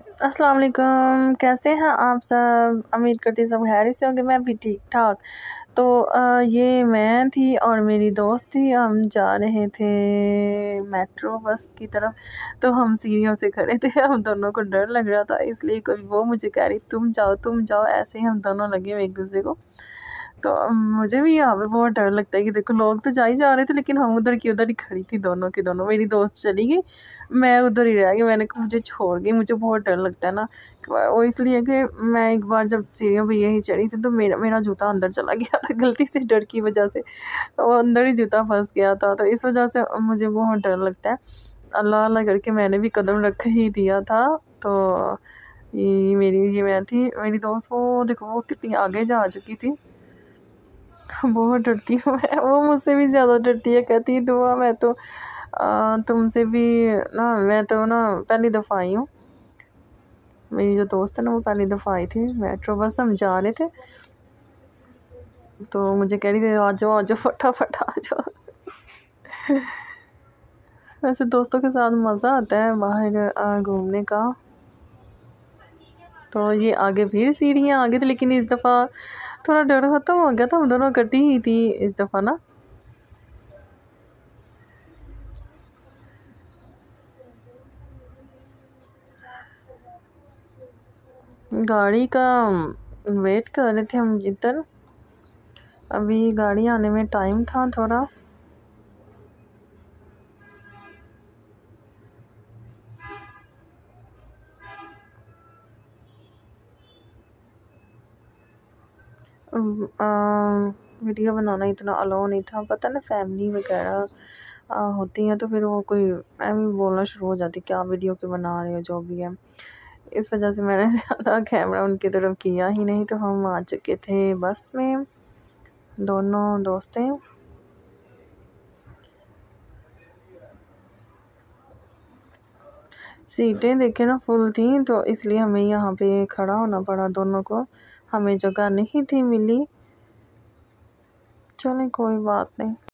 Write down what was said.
अस्सलाम वालेकुम, कैसे हैं आप सब? उम्मीद करती सब खैरियत से होंगे। मैं भी ठीक ठाक। तो ये मैं थी और मेरी दोस्त थी। हम जा रहे थे मेट्रो बस की तरफ। तो हम सीढ़ियों से खड़े थे। हम दोनों को डर लग रहा था, इसलिए कभी वो मुझे कह रही तुम जाओ, ऐसे ही हम दोनों लगे हुए एक दूसरे को। तो मुझे भी यहाँ पे बहुत डर लगता है कि देखो लोग तो जा ही जा रहे थे, लेकिन हम उधर की उधर ही खड़ी थी दोनों की दोनों। मेरी दोस्त चली गई, मैं उधर ही रह गई। मैंने कहा मुझे छोड़ गई। मुझे बहुत डर लगता है ना, वो इसलिए कि मैं एक बार जब सीढ़ियों पे यही चढ़ी थी तो मेरा जूता अंदर चला गया था गलती से, डर की वजह से। वो अंदर ही जूता फंस गया था, तो इस वजह से मुझे बहुत डर लगता है। अल्लाह अल्लाह करके मैंने भी कदम रख ही दिया था। तो ये मैं थी, मेरी दोस्त वो देखो वो कितनी आगे जा चुकी थी। बहुत डरती हूँ मैं, वो मुझसे भी ज़्यादा डरती है। कहती है दुआ मैं तो तुमसे भी ना, मैं तो ना पहली दफ़ा आई हूँ। मेरी जो दोस्त है ना वो पहली दफ़ा आई थी। मेट्रो बस हम जा रहे थे, तो मुझे कह रही थी आ जाओ फटाफट आ जाओ। वैसे दोस्तों के साथ मज़ा आता है बाहर घूमने का। तो ये आगे फिर सीढ़ियाँ आगे थी, लेकिन इस दफ़ा थोड़ा डर ख़त्म हो गया था। हम दोनों इकट्ठी ही थी इस दफ़ा ना। गाड़ी का वेट कर रहे थे हम जिधर। अभी गाड़ी आने में टाइम था थोड़ा। वीडियो बनाना इतना अलाउ नहीं था, पता ना फैमिली वगैरह होती हैं तो फिर वो कोई मैं भी बोलना शुरू हो जाती क्या वीडियो के बना रहे हो जो भी है। इस वजह से मैंने ज़्यादा कैमरा उनकी तरफ किया ही नहीं। तो हम आ चुके थे बस में, दोनों दोस्तें। सीटें देखे ना फुल थी, तो इसलिए हमें यहाँ पे खड़ा होना पड़ा दोनों को। हमें जगह नहीं थी मिली। चलें कोई बात नहीं।